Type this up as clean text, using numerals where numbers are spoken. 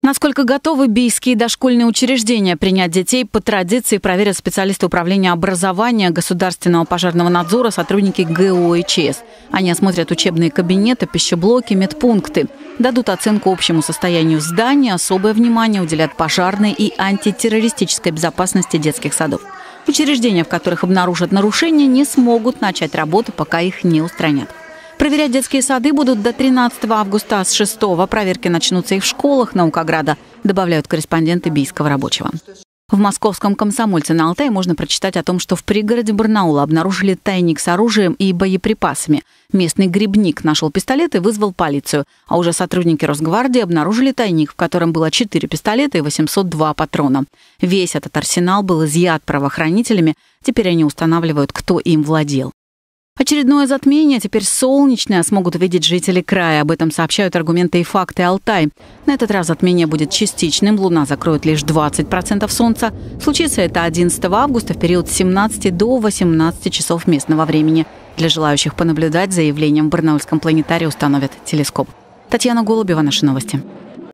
Насколько готовы бийские дошкольные учреждения принять детей, по традиции проверят специалисты управления образования, государственного пожарного надзора, сотрудники ГО и ЧС. Они осмотрят учебные кабинеты, пищеблоки, медпункты, дадут оценку общему состоянию здания, особое внимание уделят пожарной и антитеррористической безопасности детских садов. Учреждения, в которых обнаружат нарушения, не смогут начать работу, пока их не устранят. Проверять детские сады будут до 13 августа, а с 6-го проверки начнутся и в школах Наукограда, добавляют корреспонденты Бийского рабочего. В московском «Комсомольце» на Алтае можно прочитать о том, что в пригороде Барнаула обнаружили тайник с оружием и боеприпасами. Местный грибник нашел пистолет и вызвал полицию. А уже сотрудники Росгвардии обнаружили тайник, в котором было 4 пистолета и 802 патрона. Весь этот арсенал был изъят правоохранителями. Теперь они устанавливают, кто им владел. Очередное затмение, теперь солнечное, смогут увидеть жители края. Об этом сообщают «Аргументы и факты Алтай». На этот раз затмение будет частичным, луна закроет лишь 20% солнца. Случится это 11 августа в период с 17 до 18 часов местного времени. Для желающих понаблюдать за явлением в Барнаульском планетарии установят телескоп. Татьяна Голубева, наши новости.